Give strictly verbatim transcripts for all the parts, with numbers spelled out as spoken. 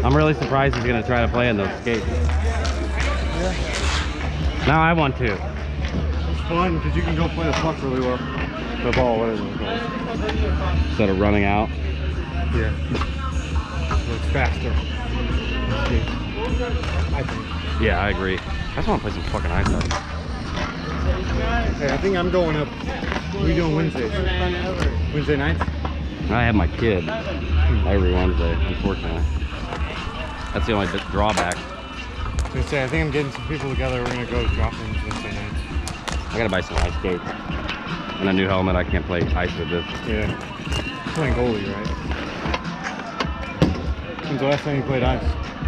I'm really surprised he's gonna try to play in those skates. Yeah. Now I want to. It's fun because you can go play the puck really well. The ball, whatever it's called. Instead of running out. Yeah. It's faster. I think. Yeah, I agree. I just want to play some fucking ice hockey. Hey, I think I'm going up. What are you doing Wednesdays? Wednesday nights? I have my kid every Wednesday, unfortunately. That's the only drawback. I was gonna say, I think I'm getting some people together. We're gonna go drop-ins Wednesday nights. I gotta buy some ice skates and a new helmet. I can't play ice with this. Yeah. You're playing goalie, right? When's the last time you played ice?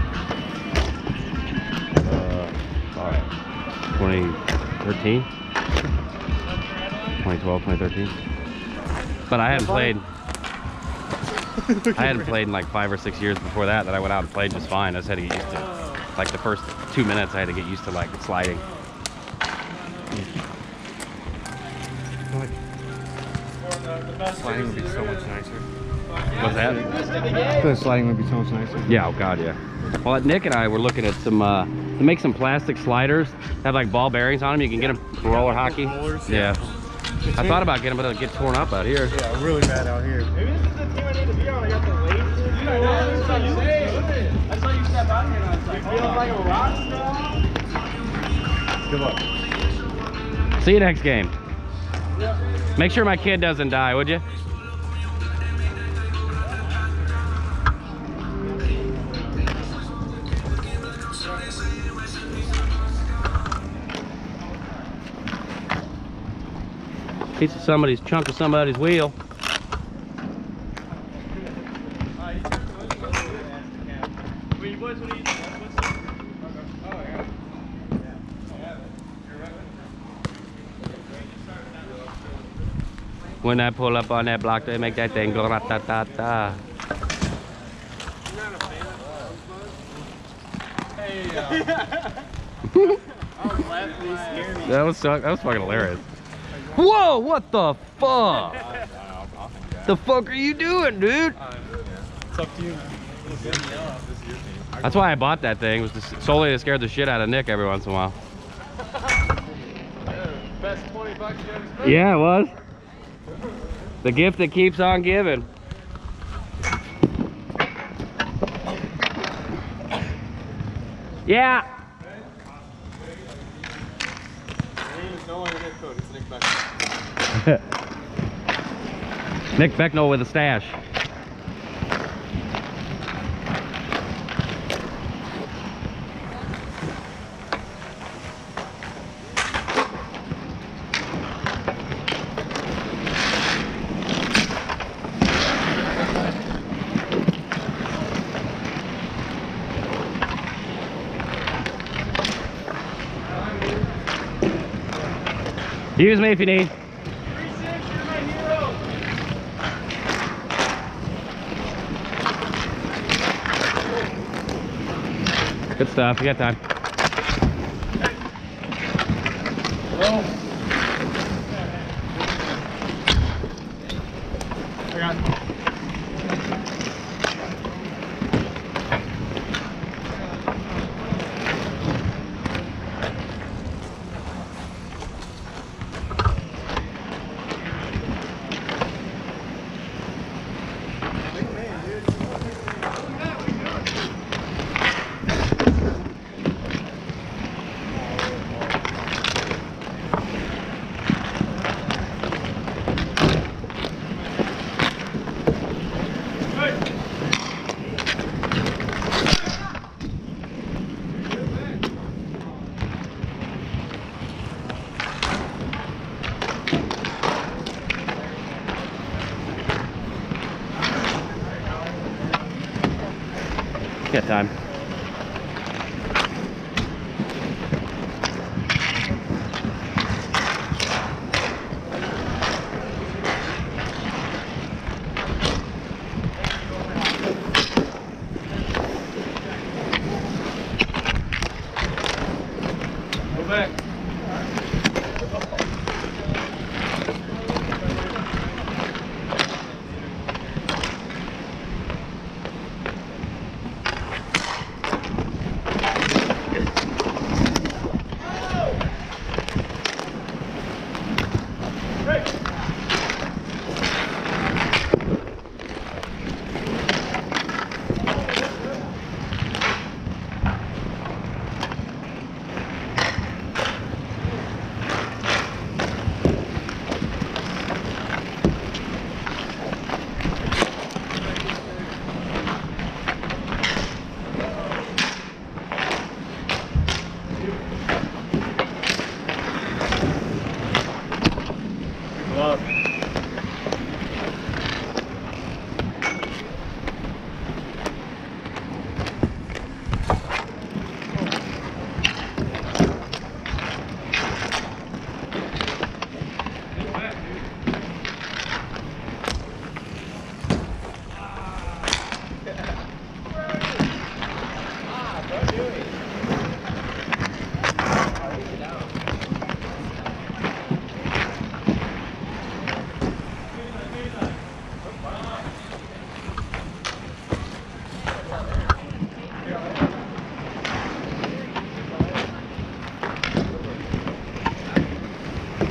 Uh, twenty thirteen? twenty twelve, twenty thirteen. But I hadn't played. I hadn't played in like five or six years before that. That I went out and played just fine. I just had to get used to, like the first two minutes, I had to get used to like sliding. Sliding would be so much nicer. What's that? I feel like sliding would be so much nicer. Yeah, oh god, yeah. Well, Nick and I were looking at some, uh, to make some plastic sliders, have like ball bearings on them. You can get them for roller hockey. Rollers, yeah. I thought about getting them, but they'll get torn up out here. Yeah, really bad out here. Maybe this is the team I need to be on. I got the laces. I saw you I saw you step out here and I was like, feels like a rock star. Good luck. See you next game. Make sure my kid doesn't die, would you? Piece of somebody's chunk of somebody's wheel. When I pull up on that block, they make that thing go ra-ta-ta-ta. That was so, that was fucking hilarious. Whoa! What the fuck? The fuck are you doing, dude? It's up to you. That's why I bought that thing. Was to, solely to scare the shit out of Nick every once in a while. Best twenty bucks you ever spent. Yeah, it was. The gift that keeps on giving. Yeah. Nick Becknell with a stash. Use me if you need. Good stuff. You got time. Well, I got it. Got time. Go back.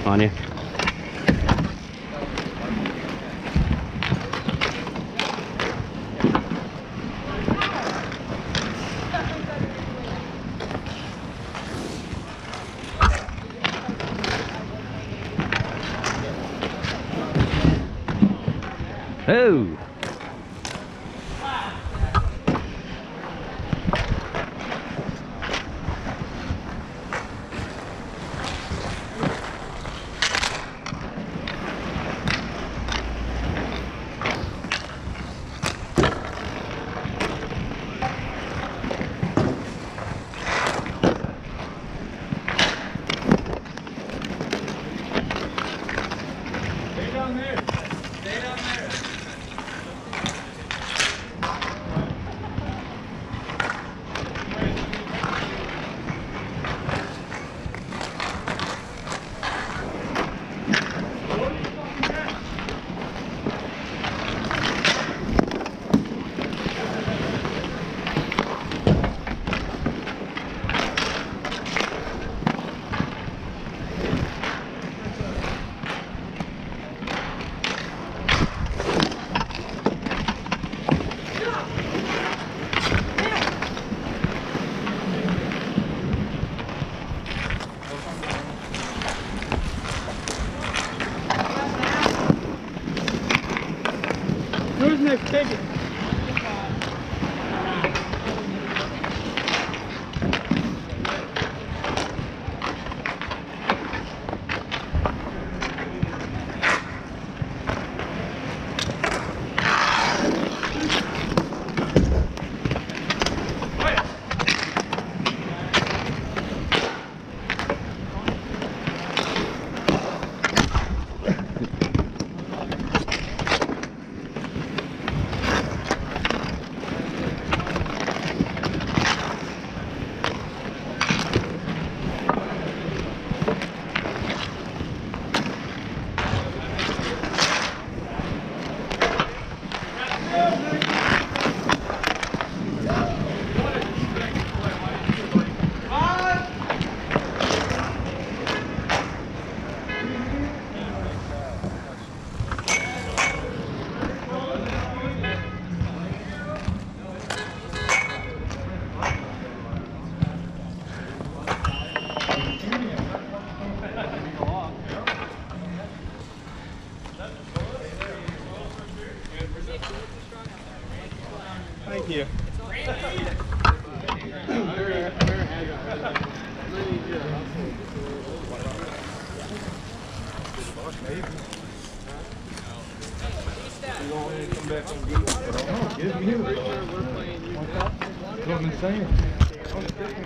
on you. Oh! Stay down there. Stay down there. Who's next? Take it. Thank you. Give me you. That's what I'm saying.